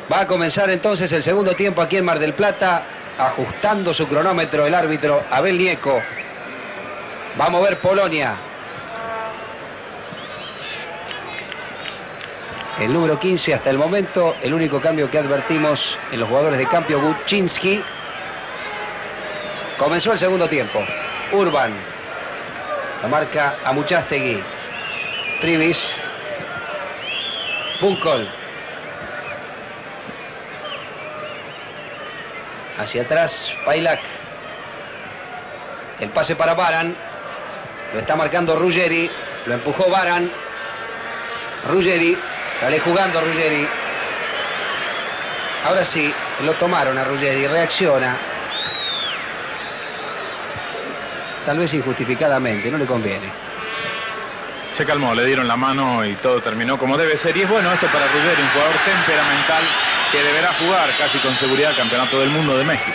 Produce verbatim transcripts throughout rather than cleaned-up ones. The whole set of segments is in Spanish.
Va a comenzar entonces el segundo tiempo aquí en Mar del Plata, ajustando su cronómetro el árbitro Abel Nieco. Va a mover Polonia. El número quince hasta el momento, el único cambio que advertimos en los jugadores de campo, Guczynski. Comenzó el segundo tiempo. Urban. La marca a Muchastegui. Privis. Bunkol. Hacia atrás, Pailak. El pase para Baran. Lo está marcando Ruggeri. Lo empujó Baran. Ruggeri. Sale jugando Ruggeri. Ahora sí, lo tomaron a Ruggeri. Reacciona. Tal vez injustificadamente, no le conviene. Se calmó, le dieron la mano y todo terminó como debe ser. Y es bueno esto para Ruggeri, un jugador temperamental que deberá jugar casi con seguridad el Campeonato del Mundo de México.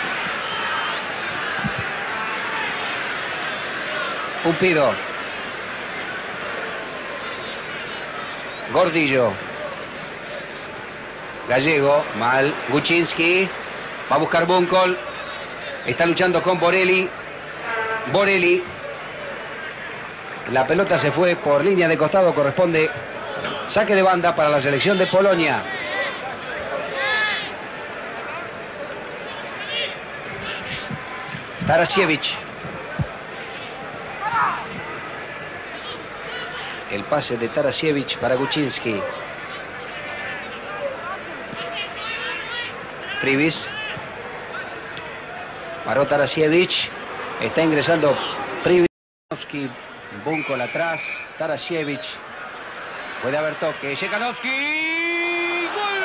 Pumpido. Gordillo. Gallego, mal. Guczynski. Va a buscar Bunkol. Está luchando con Borelli. Borelli. La pelota se fue por línea de costado. Corresponde saque de banda para la selección de Polonia. Tarasiewicz. El pase de Tarasiewicz para Guczynski. Privis. Paró Tarasiewicz. Está ingresando Privis. Bunkol atrás. Tarasiewicz. Puede haber toque. Chekanovski. ¡Gol!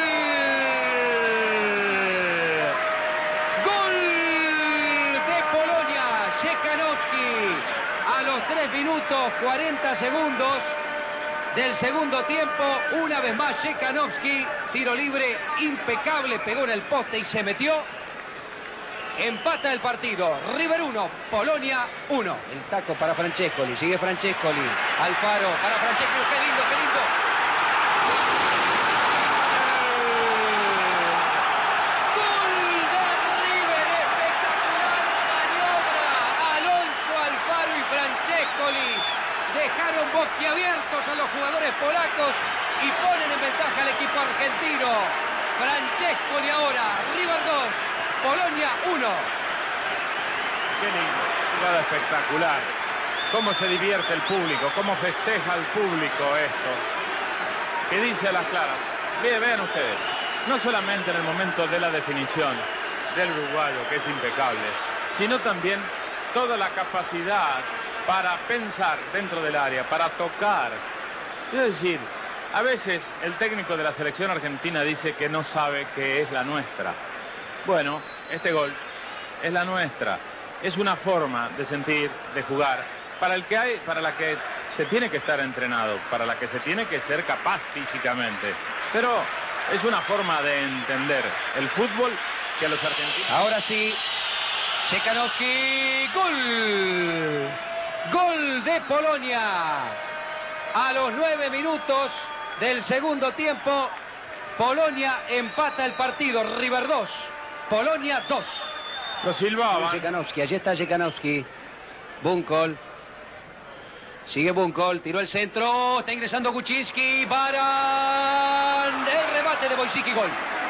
¡Gol de Polonia! Chekanovski. A los tres minutos cuarenta segundos del segundo tiempo. Una vez más Chekanovski. Tiro libre impecable. Pegó en el poste y se metió. Empata el partido. River uno, Polonia uno. El taco para Francescoli. Sigue Francescoli. Alfaro para Francescoli. ¡Qué lindo, qué lindo! ¡Gol de River! ¡Espectacular maniobra! Alonso, Alfaro y Francescoli dejaron boquiabiertos a los jugadores polacos y ponen en ventaja al equipo argentino. Francescoli ahora. River dos. Polonia uno. Qué lindo, jugada espectacular. Cómo se divierte el público, cómo festeja el público esto. Que dice a las claras. Bien, vean ustedes, no solamente en el momento de la definición del uruguayo, que es impecable, sino también toda la capacidad para pensar dentro del área, para tocar. Es decir, a veces el técnico de la selección argentina dice que no sabe qué es la nuestra. Bueno, este gol es la nuestra. Es una forma de sentir, de jugar, para el que hay, para la que se tiene que estar entrenado, para la que se tiene que ser capaz físicamente. Pero es una forma de entender el fútbol que a los argentinos... Ahora sí, Chekanovski, gol. Gol de Polonia. A los nueve minutos del segundo tiempo, Polonia empata el partido. River dos. Polonia dos. Lo silbaban. Chekanovski, allí está Chekanovski. Bunkol. Sigue Bunkol, tiró el centro. Está ingresando Guczynski. Baran. El remate de Wojcicki, gol.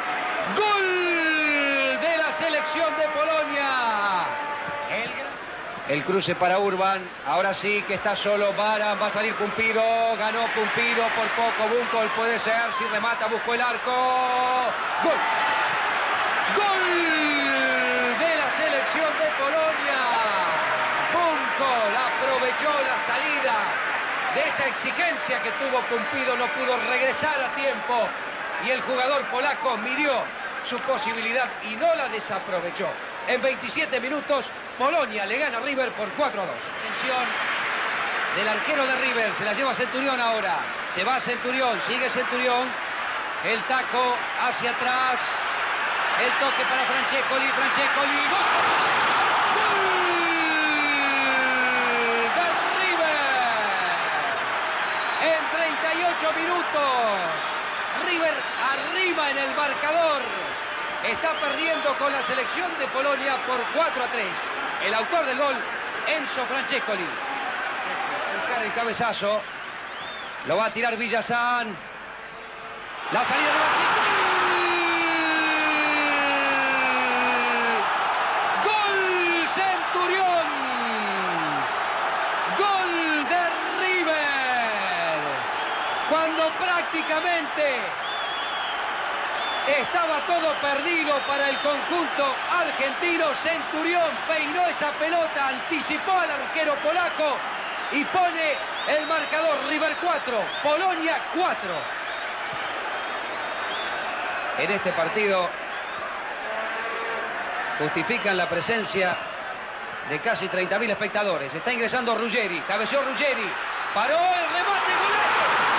Gol de la selección de Polonia. El, el cruce para Urban. Ahora sí que está solo Baran. Va a salir Pumpido. Ganó Pumpido por poco. Bunkol puede ser. Si remata, buscó el arco. Gol. ¡Gol de la selección de Polonia! Bunkol aprovechó la salida de esa exigencia que tuvo Pumpido, no pudo regresar a tiempo y el jugador polaco midió su posibilidad y no la desaprovechó. En veintisiete minutos, Polonia le gana a River por cuatro a dos. Atención del arquero de River, se la lleva Centurión ahora. Se va Centurión, sigue Centurión. El taco hacia atrás. El toque para Francescoli, Francescoli, ¡gol! ¡Gol de River! En treinta y ocho minutos, River arriba en el marcador. Está perdiendo con la selección de Polonia por cuatro a tres. El autor del gol, Enzo Francescoli. Buscar el cabezazo. Lo va a tirar Villazán. La salida de Martín. ¡Gol Centurión! ¡Gol de River! Cuando prácticamente estaba todo perdido para el conjunto argentino, Centurión peinó esa pelota, anticipó al arquero polaco y pone el marcador. River cuatro, Polonia cuatro. En este partido justifican la presencia de casi treinta mil espectadores. Está ingresando Ruggeri, cabeció Ruggeri, paró el remate, golazo.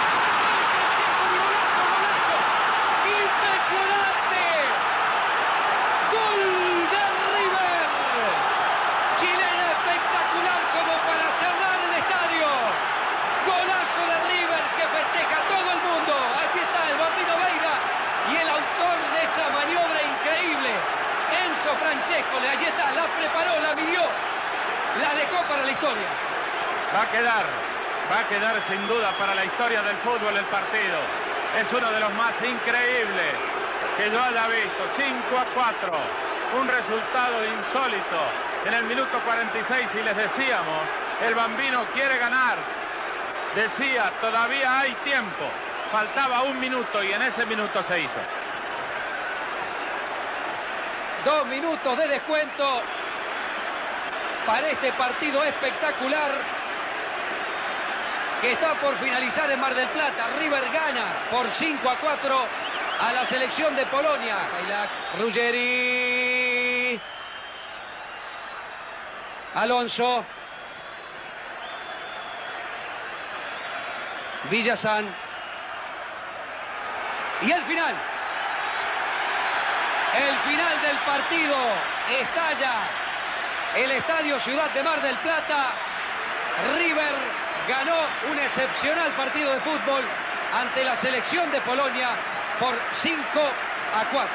¡Impresionante! ¡Gol de River! Chilena espectacular como para cerrar el estadio. Golazo de River que festeja todo el mundo. Así está el Bambino Veira y el autor de esa maniobra increíble, Enzo Francescoli. Allí está, la preparó, la midió, la dejó para la historia. Va a quedar, va a quedar sin duda para la historia del fútbol el partido. Es uno de los más increíbles que yo haya visto. cinco a cuatro, un resultado insólito. En el minuto cuarenta y seis, y les decíamos, el Bambino quiere ganar. Decía, todavía hay tiempo. Faltaba un minuto y en ese minuto se hizo. Dos minutos de descuento para este partido espectacular que está por finalizar en Mar del Plata. River gana por cinco a cuatro a la selección de Polonia. Ruggeri. Alonso. Villazán. Y el final. El final del partido. Estalla el Estadio Ciudad de Mar del Plata. River ganó un excepcional partido de fútbol ante la selección de Polonia por cinco a cuatro.